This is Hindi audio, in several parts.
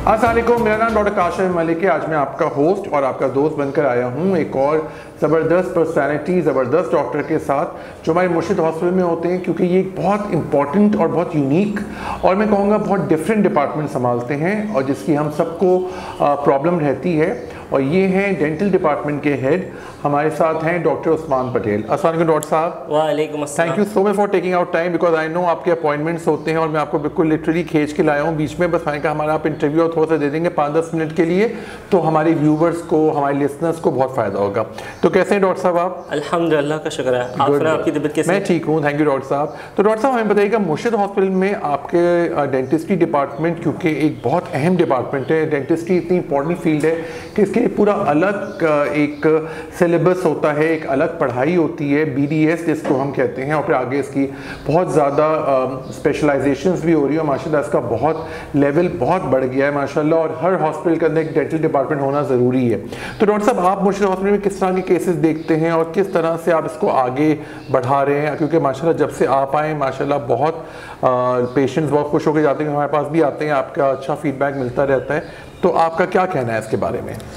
अस्सलाम वालेकुम, मेरा नाम डॉक्टर काशिफ मलिक है। आज मैं आपका होस्ट और आपका दोस्त बनकर आया हूँ एक और ज़बरदस्त पर्सनैलिटी, ज़बरदस्त डॉक्टर के साथ जो हमारे मुर्शिद हॉस्पिटल में होते हैं, क्योंकि ये एक बहुत इंपॉर्टेंट और बहुत यूनिक और मैं कहूँगा बहुत डिफरेंट डिपार्टमेंट संभालते हैं और जिसकी हम सबको प्रॉब्लम रहती है। और ये हैं डेंटल डिपार्टमेंट के हेड, हमारे साथ हैं डॉक्टर उस्मान पटेल। अस्सलाम वालेकुम डॉक्टर साहब। वालेकुम अस्सलाम। Thank you so much for taking out time, because I know आपके अपॉइंटमेंट्स होते हैं और मैं आपको बिल्कुल लिटरली खींच के लाया हूँ बीच में। बस मैंने कहा हमारा आप इंटरव्यू और थोड़ा सा दे देंगे 5-10 मिनट के लिए, तो हमारे व्यूवर्स को, हमारे लिसनर्स को बहुत फ़ायदा होगा। तो कैसे हैं डॉक्टर साहब आप? अल्हम्दुलिल्लाह का शुक्र है। आपकी तबीयत कैसी है? मैं ठीक हूँ, थैंक यू डॉक्टर साहब। तो डॉक्टर साहब हमें बताइएगा, मुर्शिद हॉस्पिटल में आपके डेंटिस्ट्री डिपार्टमेंट क्योंकि एक बहुत अहम डिपार्टमेंट है, डेंटिस्ट्री इतनी इंपॉर्टेंट फील्ड है कि इसके लिए पूरा अलग एक सिलेबस होता है, एक अलग पढ़ाई होती है, BDS जिसको हम कहते हैं, और फिर आगे इसकी बहुत ज़्यादा स्पेशलाइजेशंस भी हो रही है। माशाल्लाह इसका बहुत लेवल बहुत बढ़ गया है माशाल्लाह, और हर हॉस्पिटल के अंदर एक डेंटल डिपार्टमेंट होना ज़रूरी है। तो डॉक्टर साहब, आप मुर्शिद हॉस्पिटल में किस तरह के केसेस देखते हैं और किस तरह से आप इसको आगे बढ़ा रहे हैं? क्योंकि माशाल्लाह जब से आप आए माशाल्लाह बहुत पेशेंट्स बहुत खुश होकर जाते हैं, हमारे पास भी आते हैं, आपका अच्छा फीडबैक मिलता रहता है। तो आपका क्या कहना है इसके बारे में?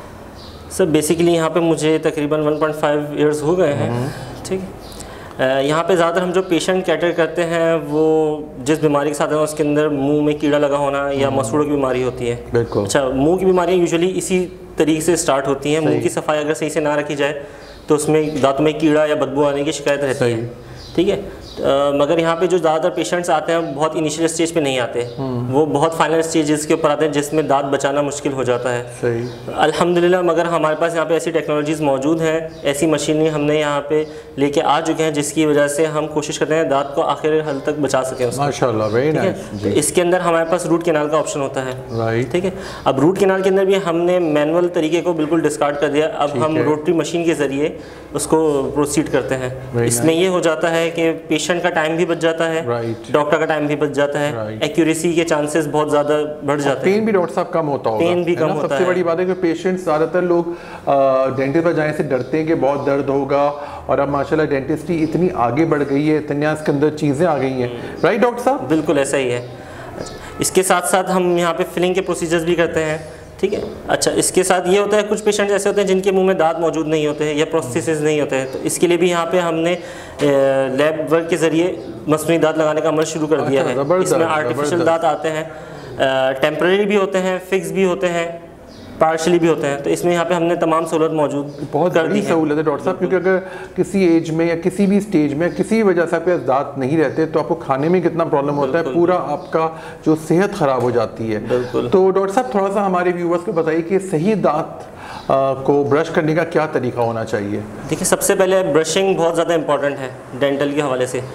सर बेसिकली यहाँ पे मुझे तकरीबन 1.5 ईयर्स हो गए हैं, ठीक है। यहाँ पे ज़्यादातर हम जो पेशेंट कैटर करते हैं वो जिस बीमारी के साथ है उसके अंदर मुंह में कीड़ा लगा होना या मसूड़ों की बीमारी होती है। बिल्कुल। अच्छा, मुंह की बीमारियाँ यूजुअली इसी तरीके से स्टार्ट होती हैं। मुंह की सफाई अगर सही से ना रखी जाए तो उसमें दांतों में कीड़ा या बदबू आने की शिकायत रहती है, ठीक है। मगर यहाँ पे जो ज़्यादातर पेशेंट्स आते हैं बहुत इनिशियल स्टेज पे नहीं आते, वो बहुत फाइनल स्टेजेस के ऊपर आते हैं जिसमें दांत बचाना मुश्किल हो जाता है। सही। अल्हम्दुलिल्लाह मगर हमारे पास यहाँ पे ऐसी टेक्नोलॉजीज़ मौजूद हैं, ऐसी मशीनरी हमने यहाँ पे लेके आ चुके हैं जिसकी वजह से हम कोशिश करते हैं दांत को आखिर हल तक बचा सकें। माशाल्लाह, वेरी नाइस। इसके अंदर हमारे पास रूट कैनाल का ऑप्शन होता है, राइट, ठीक है। अब रूट कैनाल के अंदर भी हमने मैनुअल तरीके को बिल्कुल डिस्कार्ड कर दिया, अब हम रोटरी मशीन के ज़रिए उसको प्रोसीड करते हैं। इसमें ये हो जाता है कि पेशेंट का टाइम भी बच जाता है, डॉक्टर का टाइम भी बच जाता है, एक्यूरेसी के चांसेस बहुत ज़्यादा बढ़ जाते हैं, पेन भी डॉक्टर साहब कम होता होगा, पेन भी कम होता है। सबसे बड़ी बात है कि पेशेंट्स ज़्यादातर लोग डेंटिस्ट पर जाने से डरते हैं कि बहुत दर्द होगा, और अब माशाल्लाह डेंटिस्ट्री इतनी आगे बढ़ गई है, इतनी इसके अंदर चीज़ें आ गई हैं, राइट डॉक्टर साहब? बिल्कुल ऐसा ही है। इसके साथ साथ हम यहाँ पे फिलिंग के प्रोसीजर्स भी करते हैं, ठीक है। अच्छा, इसके साथ ये होता है कुछ पेशेंट ऐसे होते हैं जिनके मुंह में दांत मौजूद नहीं होते हैं या प्रोस्थेसिस नहीं होते हैं, तो इसके लिए भी यहाँ पे हमने लैब वर्क के ज़रिए मसनूई दांत लगाने का अमल शुरू कर दिया है। इसमें आर्टिफिशियल दांत आते हैं, टेम्परेरी भी होते हैं, फिक्स भी होते हैं, पार्शली भी होते हैं, तो इसमें यहाँ पे हमने तमाम सहूलत मौजूद बहुत बड़ी सहूलत है डॉक्टर साहब, क्योंकि अगर किसी एज में या किसी भी स्टेज में किसी वजह से आपके दांत नहीं रहते तो आपको खाने में कितना प्रॉब्लम होता है, पूरा आपका जो सेहत ख़राब हो जाती है। तो डॉक्टर साहब थोड़ा सा हमारे व्यूवर्स को बताइए कि सही दांत को ब्रश करने का क्या तरीका होना चाहिए? देखिए, सबसे पहले ब्रशिंग बहुत ज़्यादा इंपॉर्टेंट है डेंटल के हवाले से।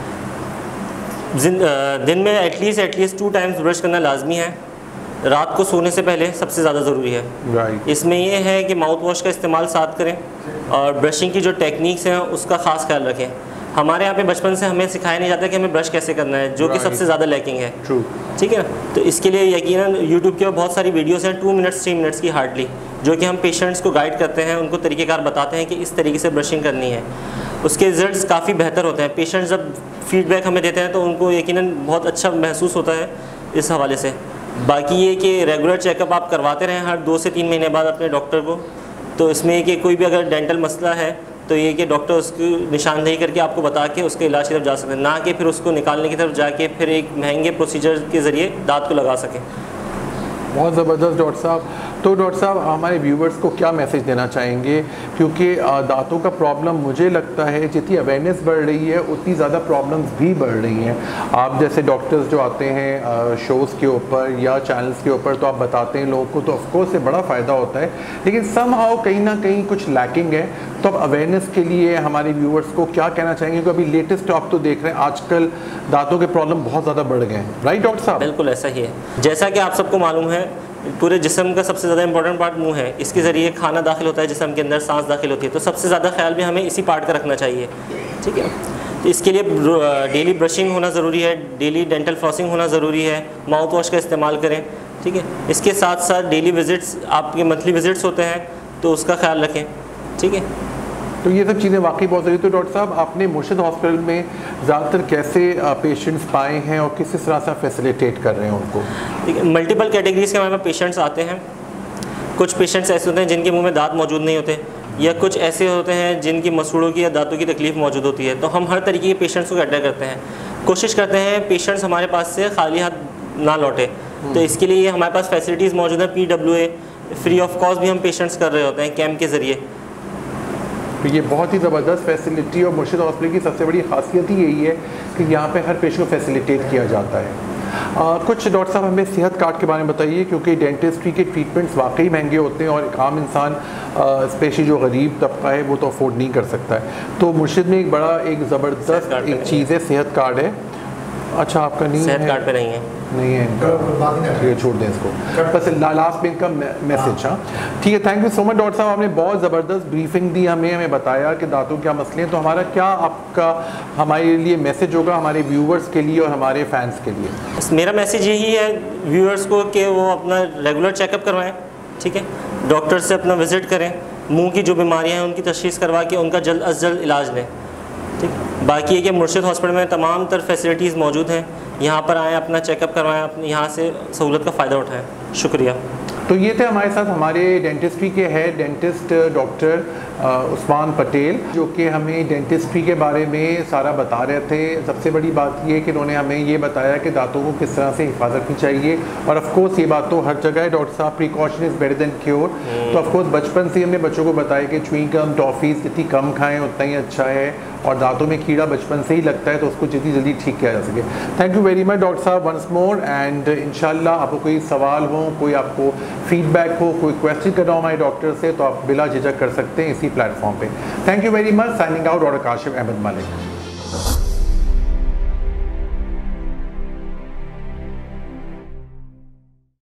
दिन में एटलीस्ट 2 टाइम्स ब्रश करना लाजमी है। रात को सोने से पहले सबसे ज़्यादा ज़रूरी है। राइट। इसमें यह है कि माउथ वॉश का इस्तेमाल साथ करें और ब्रशिंग की जो टेक्निक्स हैं उसका ख़ास ख्याल रखें। हमारे यहाँ पे बचपन से हमें सिखाया नहीं जाता कि हमें ब्रश कैसे करना है, जो कि सबसे ज़्यादा लैकिंग है। ट्रू, ठीक है ना। तो इसके लिए यकीनन यूट्यूब के बहुत सारी वीडियोस हैं 2 मिनट्स 3 मिनट्स की हार्डली, जो कि हम पेशेंट्स को गाइड करते हैं, उनको तरीक़ेकार बताते हैं कि इस तरीके से ब्रशिंग करनी है। उसके रिजल्ट्स काफ़ी बेहतर होते हैं। पेशेंट्स जब फीडबैक हमें देते हैं तो उनको यकीनन बहुत अच्छा महसूस होता है इस हवाले से। बाकी ये कि रेगुलर चेकअप आप करवाते रहें हर 2 से 3 महीने बाद अपने डॉक्टर को। तो इसमें कि कोई भी अगर डेंटल मसला है तो ये कि डॉक्टर उसकी निशानदेही करके आपको बता के उसके इलाज की तरफ जा सकते हैं, ना कि फिर उसको निकालने की तरफ जाके फिर एक महंगे प्रोसीजर के ज़रिए दांत को लगा सकें। बहुत ज़बरदस्त डॉक्टर साहब। तो डॉक्टर साहब हमारे व्यूवर्स को क्या मैसेज देना चाहेंगे? क्योंकि दांतों का प्रॉब्लम मुझे लगता है जितनी अवेयरनेस बढ़ रही है उतनी ज़्यादा प्रॉब्लम्स भी बढ़ रही हैं। आप जैसे डॉक्टर्स जो आते हैं शोज़ के ऊपर या चैनल्स के ऊपर तो आप बताते हैं लोगों को, तो ऑफकोर्स से बड़ा फ़ायदा होता है, लेकिन समहाउ कहीं ना कहीं कुछ लैकिंग है। तो आप अवेयरनेस के लिए हमारे व्यूवर्स को क्या कहना चाहेंगे? क्योंकि अभी लेटेस्ट आप तो देख रहे हैं आजकल दांतों के प्रॉब्लम बहुत ज़्यादा बढ़ गए हैं, राइट डॉक्टर साहब? बिल्कुल ऐसा ही है। जैसा कि आप सबको मालूम है पूरे जिस्म का सबसे ज़्यादा इंपॉर्टेंट पार्ट मुंह है, इसके ज़रिए खाना दाखिल होता है जिस्म के अंदर, सांस दाखिल होती है, तो सबसे ज़्यादा ख्याल भी हमें इसी पार्ट का रखना चाहिए, ठीक है। तो इसके लिए डेली ब्रशिंग होना ज़रूरी है, डेली डेंटल फ्लॉसिंग होना ज़रूरी है, माउथ वॉश का इस्तेमाल करें, ठीक है। इसके साथ साथ डेली विज़िट्स, आपके मंथली विज़िट्स होते हैं तो उसका ख्याल रखें, ठीक है। तो ये सब चीज़ें वाकई बहुत ज़रूरी। तो डॉक्टर साहब, आपने मुर्शिद हॉस्पिटल में ज़्यादातर कैसे पेशेंट्स पाए हैं और किस तरह से फैसिलिटेट कर रहे हैं उनको? मल्टीपल कैटेगरीज के हमारे पास पेशेंट्स आते हैं। कुछ पेशेंट्स ऐसे होते हैं जिनके मुंह में दांत मौजूद नहीं होते, या कुछ ऐसे होते हैं जिनकी मसूड़ों की या दांतों की तकलीफ मौजूद होती है। तो हम हर तरीके के पेशेंट्स को कैटर करते हैं, कोशिश करते हैं पेशेंट्स हमारे पास से खाली हाथ ना लौटे। तो इसके लिए हमारे पास फैसिलिटीज़ मौजूद है। PWA फ्री ऑफ कॉस्ट भी हम पेशेंट्स कर रहे होते हैं कैंप के ज़रिए। तो ये बहुत ही ज़बरदस्त फैसिलिटी, और मुर्शिद हॉस्पिटल की सबसे बड़ी खासियत ही यही है कि यहाँ पे हर पेशेंट को फैसिलिटेट किया जाता है। कुछ डॉक्टर साहब हमें सेहत कार्ड के बारे में बताइए, क्योंकि डेंटिस्ट्री के ट्रीटमेंट्स वाकई महंगे होते हैं और एक आम इंसान स्पेशली जो गरीब तबका है वो तो अफोर्ड नहीं कर सकता है। तो मुर्शिद में एक बड़ा एक ज़बरदस्त एक चीज़ है, सेहत कार्ड है। अच्छा, आपका नहीं है? सेहत कार्ड पे नहीं है, नहीं है इनका, ठीक है, छोड़ दें इसको। बस लास्ट में इनका मैसेज। हाँ ठीक है, thank you so much doctor साहब, आपने बहुत ज़बरदस्त ब्रीफिंग दी हमें बताया कि दांतों क्या मसले हैं। तो हमारा क्या आपका हमारे लिए मैसेज होगा, हमारे व्यूवर्स के लिए और हमारे फैंस के लिए? मेरा मैसेज यही है व्यूअर्स को कि वो अपना रेगुलर चेकअप करवाएं, ठीक है, डॉक्टर से अपना विज़िट करें, मुंह की जो बीमारियां हैं उनकी तशख़ीस करवा के उनका जल्द अज जल्द इलाज लें, ठीक। बाकी है कि मुर्शिद हॉस्पिटल में तमाम तर फैसिलिटीज़ मौजूद हैं, यहाँ पर आएँ, अपना चेकअप करवाएं, अपने यहाँ से सहूलत का फ़ायदा उठाएं। शुक्रिया। तो ये थे हमारे साथ हमारे डेंटिस्ट्री के head dentist doctor Usman Patel, जो कि हमें डेंटिस्ट्री के बारे में सारा बता रहे थे। सबसे बड़ी बात ये कि उन्होंने हमें ये बताया कि दांतों को किस तरह से हिफाजत की चाहिए, और ऑफ कोर्स ये बात तो हर जगह है डॉक्टर साहब, precaution is better than cure. तो ऑफ कोर्स बचपन से हमने बच्चों को बताया कि च्युइंग गम टॉफ़ीज़ जितनी कम खाएँ उतना ही अच्छा है, और दांतों में कीड़ा बचपन से ही लगता है तो उसको जितनी जल्दी ठीक किया जा सके। Thank you very much doctor साहब वंस मोर, एंड इंशाल्लाह आपको कोई सवाल हो, कोई आपको फीडबैक हो, कोई क्वेश्चन करना हो हमारे डॉक्टर से, तो आप बिला झिझक कर सकते हैं इसी प्लेटफॉर्म पे। Thank you very much. Signing out, doctor Kashif Ahmad Malik.